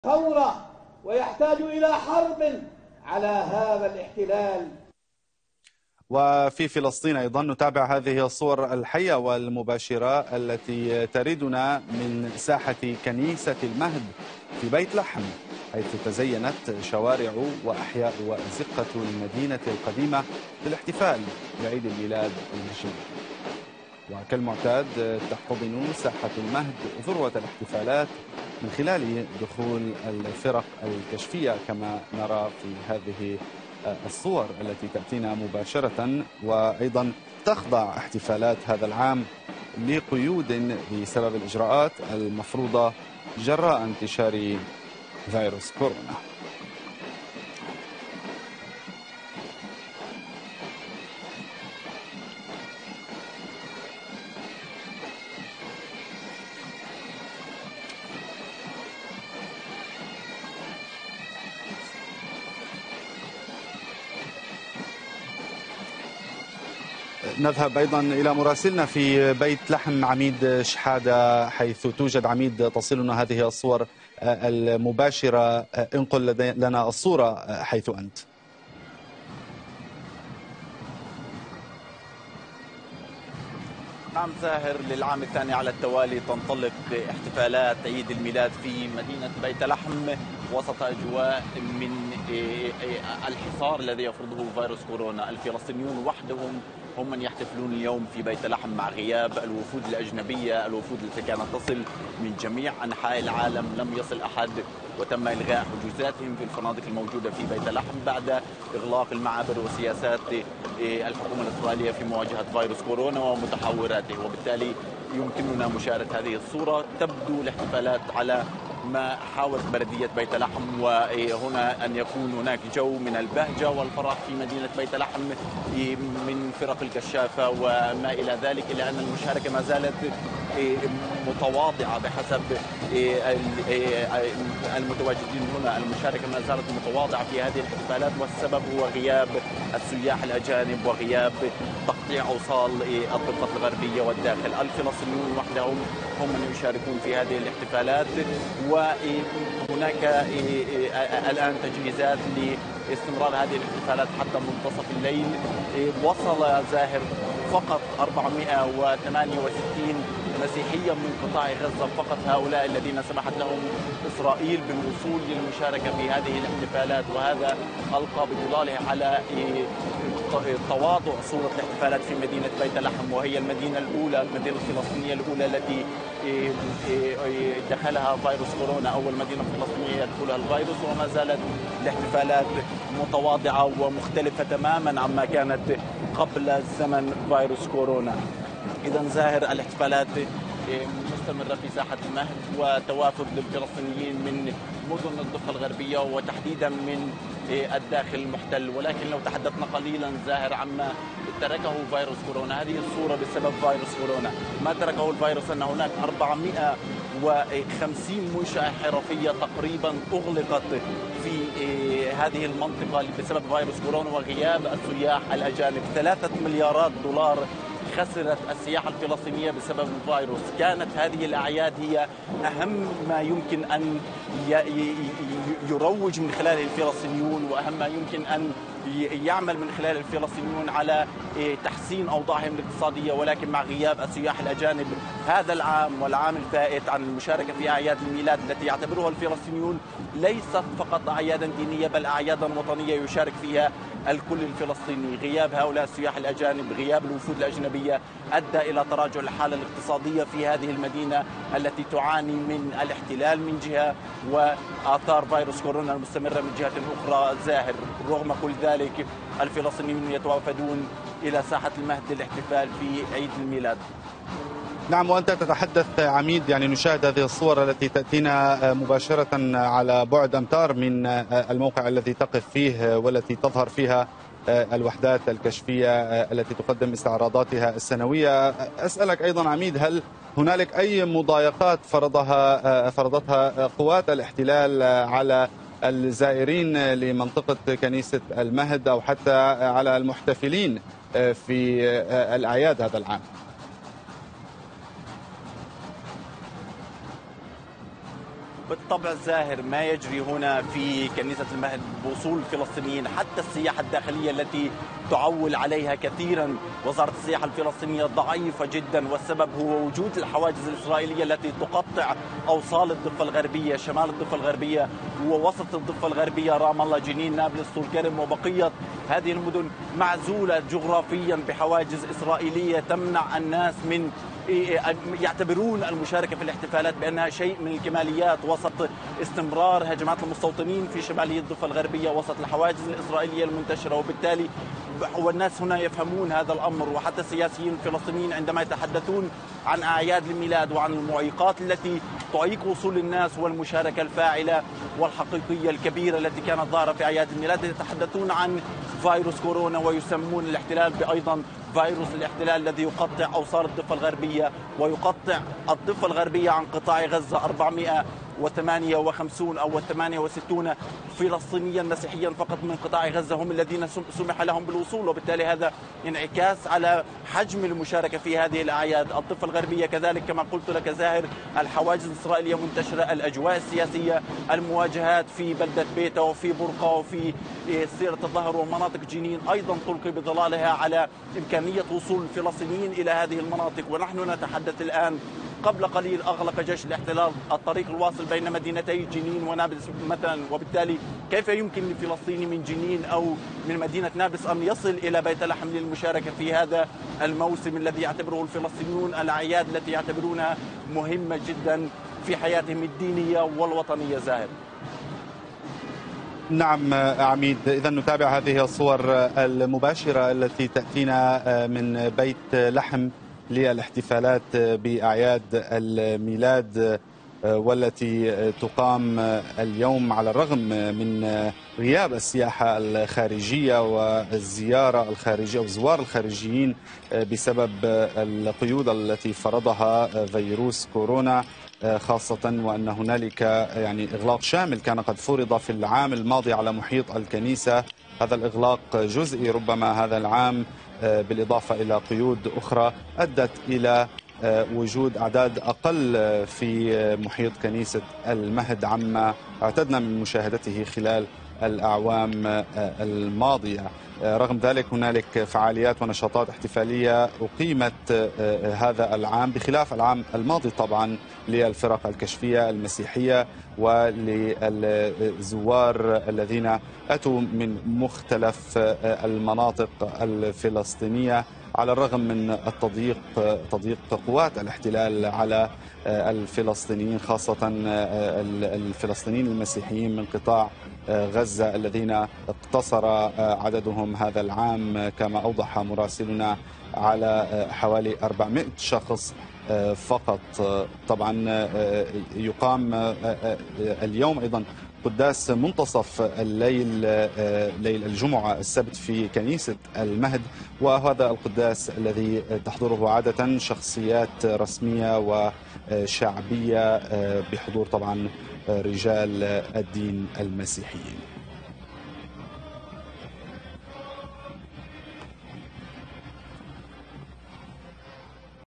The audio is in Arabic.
ثورة ويحتاج إلى حرب على هذا الاحتلال. وفي فلسطين أيضا نتابع هذه الصور الحية والمباشرة التي تريدنا من ساحة كنيسة المهد في بيت لحم، حيث تزينت شوارع وأحياء وأزقة المدينة القديمة للاحتفال بعيد الميلاد الهجري. وكالمعتاد تحتضن ساحة المهد ذروة الاحتفالات من خلال دخول الفرق الكشفية كما نرى في هذه الصور التي تأتينا مباشرة. وأيضا تخضع احتفالات هذا العام لقيود بسبب الإجراءات المفروضة جراء انتشار فيروس كورونا. نذهب أيضا إلى مراسلنا في بيت لحم عميد شحادة، حيث توجد عميد تصلنا هذه الصور المباشرة. انقل لنا الصورة حيث أنت. نعم زاهر، للعام الثاني على التوالي تنطلق احتفالات عيد الميلاد في مدينة بيت لحم وسط أجواء من الحصار الذي يفرضه فيروس كورونا. الفلسطينيون وحدهم هم من يحتفلون اليوم في بيت لحم مع غياب الوفود الأجنبية، الوفود التي كانت تصل من جميع أنحاء العالم. لم يصل أحد وتم إلغاء حجوزاتهم في الفنادق الموجودة في بيت لحم بعد إغلاق المعابر وسياسات الحكومة الإسرائيلية في مواجهة فيروس كورونا ومتحوراته. وبالتالي يمكننا مشاهدة هذه الصورة. تبدو الاحتفالات على ما حاولت بلدية بيت لحم، وهنا أن يكون هناك جو من البهجة والفرح في مدينة بيت لحم من فرق الكشافة وما إلى ذلك، إلا أن المشاركة ما زالت متواضعة بحسب المتواجدين هنا. المشاركة ما زالت متواضعة في هذه الاحتفالات، والسبب هو غياب السياح الأجانب وغياب تقطيع أوصال الضفة الغربية والداخل. الفلسطينيون وحدهم هم من يشاركون في هذه الاحتفالات، وهناك الآن تجهيزات لاستمرار هذه الاحتفالات حتى منتصف الليل. وصل زاهر فقط 468 مسيحيا من قطاع غزة، فقط هؤلاء الذين سمحت لهم إسرائيل بالوصول للمشاركة في هذه الاحتفالات، وهذا ألقى بظلاله على تواضع صورة الاحتفالات في مدينة بيت لحم، وهي المدينة الأولى، المدينة الفلسطينية الأولى التي دخلها فيروس كورونا، أول مدينة فلسطينية يدخلها الفيروس. وما زالت الاحتفالات متواضعة ومختلفة تماما عما كانت قبل زمن فيروس كورونا. إذا زاهر، الاحتفالات مستمرة في ساحة المهد، وتوافد للفلسطينيين من مدن الضفة الغربية وتحديدا من الداخل المحتل. ولكن لو تحدثنا قليلا زاهر عما تركه فيروس كورونا، هذه الصورة بسبب فيروس كورونا. ما تركه الفيروس أن هناك 450 منشأة حرفية تقريبا أغلقت في هذه المنطقة بسبب فيروس كورونا وغياب السياح الأجانب. 3 مليارات دولار خسرت السياحة الفلسطينية بسبب الفيروس. كانت هذه الأعياد هي أهم ما يمكن أن يروج من خلاله الفلسطينيون، وأهم ما يمكن أن يعمل من خلال الفلسطينيون على تحسين أوضاعهم الاقتصادية. ولكن مع غياب السياح الأجانب هذا العام والعام الفائت عن المشاركة في أعياد الميلاد التي يعتبرها الفلسطينيون ليست فقط أعيادا دينية بل أعيادا وطنية يشارك فيها الكل الفلسطيني، غياب هؤلاء السياح الأجانب، غياب الوفود الأجنبية أدى إلى تراجع الحالة الاقتصادية في هذه المدينة التي تعاني من الاحتلال من جهة وآثار فيروس كورونا المستمرة من جهة أخرى. زاهر، رغم كل ذلك الفلسطينيون يتوافدون إلى ساحة المهد للاحتفال في عيد الميلاد. نعم، وأنت تتحدث عميد، يعني نشاهد هذه الصور التي تأتينا مباشرة على بعد أمتار من الموقع الذي تقف فيه والتي تظهر فيها الوحدات الكشفية التي تقدم استعراضاتها السنوية. أسألك أيضا عميد، هل هنالك أي مضايقات فرضتها قوات الاحتلال على الزائرين لمنطقة كنيسة المهد أو حتى على المحتفلين في الأعياد هذا العام؟ بالطبع زاهر ما يجري هنا في كنيسة المهد بوصول الفلسطينيين، حتى السياحة الداخلية التي تعول عليها كثيرا وزارة السياحة الفلسطينية ضعيفة جدا، والسبب هو وجود الحواجز الإسرائيلية التي تقطع أوصال الضفة الغربية، شمال الضفة الغربية ووسط الضفة الغربية، رام الله، جنين، نابلس، طول كرم وبقية هذه المدن معزولة جغرافيا بحواجز إسرائيلية تمنع الناس من يعتبرون المشاركة في الاحتفالات بأنها شيء من الكماليات وسط استمرار هجمات المستوطنين في شمالية الضفة الغربية، وسط الحواجز الإسرائيلية المنتشرة. وبالتالي والناس هنا يفهمون هذا الأمر، وحتى السياسيين الفلسطينيين عندما يتحدثون عن أعياد الميلاد وعن المعيقات التي تعيق وصول الناس والمشاركة الفاعلة والحقيقية الكبيرة التي كانت ظاهرة في أعياد الميلاد، يتحدثون عن فيروس كورونا ويسمون الاحتلال بأيضا فيروس الاحتلال الذي يقطع أوصال الضفة الغربية ويقطع الضفة الغربية عن قطاع غزة. 458 أو 68 فلسطينيا مسيحيا فقط من قطاع غزة هم الذين سمح لهم بالوصول، وبالتالي هذا انعكاس على حجم المشاركة في هذه الأعياد. الضفة الغربية كذلك كما قلت لك زاهر، الحواجز الإسرائيلية منتشرة، الأجواء السياسية، المواجهات في بلدة بيتا وفي برقة وفي سيرة الظهر ومناطق جنين أيضا تلقي بظلالها على إمكانية وصول الفلسطينيين إلى هذه المناطق. ونحن نتحدث الآن قبل قليل أغلق جيش الاحتلال الطريق الواصل بين مدينتي جنين ونابلس مثلا، وبالتالي كيف يمكن للفلسطيني من جنين أو من مدينة نابلس أن يصل إلى بيت لحم للمشاركة في هذا الموسم الذي يعتبره الفلسطينيون الأعياد التي يعتبرونها مهمة جدا في حياتهم الدينية والوطنية زاهر؟ نعم عميد، إذا نتابع هذه الصور المباشرة التي تأتينا من بيت لحم للاحتفالات بأعياد الميلاد والتي تقام اليوم على الرغم من غياب السياحة الخارجية والزيارة الخارجية أو زوار الخارجيين بسبب القيود التي فرضها فيروس كورونا، خاصة وأن هنالك يعني إغلاق شامل كان قد فرض في العام الماضي على محيط الكنيسة. هذا الإغلاق جزئي ربما هذا العام بالإضافة إلى قيود أخرى أدت إلى وجود أعداد أقل في محيط كنيسة المهد عما اعتدنا من مشاهدته خلال الأعوام الماضية. رغم ذلك هنالك فعاليات ونشاطات احتفالية أقيمت هذا العام بخلاف العام الماضي طبعا للفرق الكشفية المسيحية وللزوار الذين أتوا من مختلف المناطق الفلسطينية، على الرغم من تضييق قوات الاحتلال على الفلسطينيين، خاصة الفلسطينيين المسيحيين من قطاع غزة الذين اقتصر عددهم هذا العام كما أوضح مراسلنا على حوالي 400 شخص فقط. طبعا يقام اليوم أيضا قداس منتصف الليل ليل الجمعة السبت في كنيسة المهد، وهذا القداس الذي تحضره عادة شخصيات رسمية وشعبية بحضور طبعا رجال الدين المسيحيين.